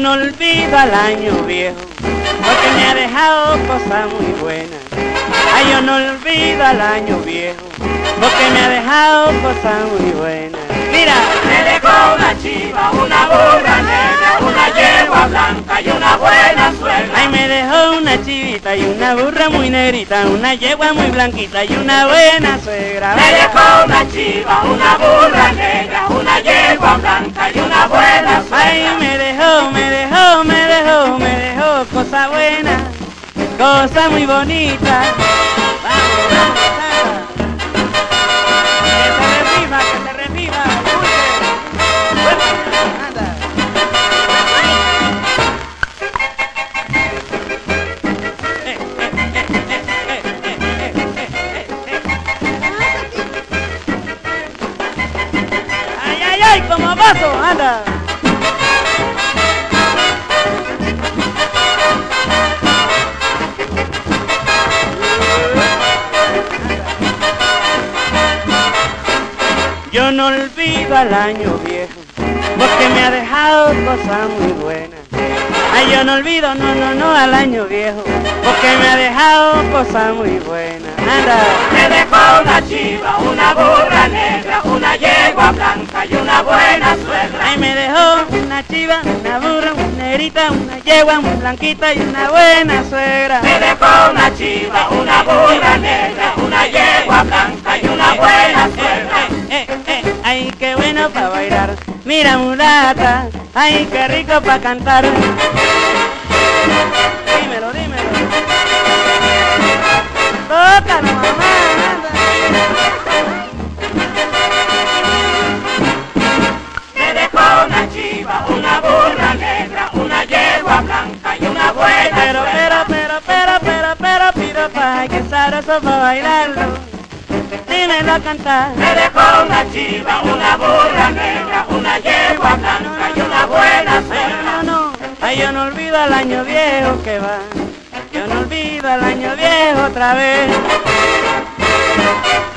no olvido al año viejo, porque me ha dejado cosas muy buenas. Ay, yo no olvido al año viejo, porque me ha dejado cosas muy buenas. Mira, me dejó una chiva, una burra negra, una yegua blanca y una buena suegra. Ay, me dejó una chivita y una burra muy negrita, una yegua muy blanquita y una buena suegra. Me dejó una chiva, una burra negra, una yegua blanca y una buena suegra. Ay, me dejó cosa buena, cosa muy bonita. Vamos, vamos, Sara. Que se reviva, escuche. Bueno, anda. Ay, ay, ay, como vaso, anda. Yo no olvido al año viejo, porque me ha dejado cosas muy buenas. Ay, yo no olvido, no al año viejo, porque me ha dejado cosas muy buenas. Anda. Me dejó una chiva, una burra negra, una yegua blanca y una buena suegra. Ay, me dejó una chiva, una burra, una negrita, una yegua muy blanquita y una buena suegra. Me dejó una chiva, una burra negra, una yegua blanca y una buena suegra. Ay, qué bueno para bailar, mira mulata, ay, qué rico para cantar. Dímelo, dímelo. Tócalo, mamá, anda. Me dejó una chiva, una burra negra, una yegua blanca y una buena suegra. Pero, pido pa' que sabroso para bailarlo. Dímelo a cantar. Me dejó una chiva, una burra negra, una yegua blanca y una buena suegra. No, ay, yo no olvido al año viejo que va. Yo no olvido al año viejo otra vez.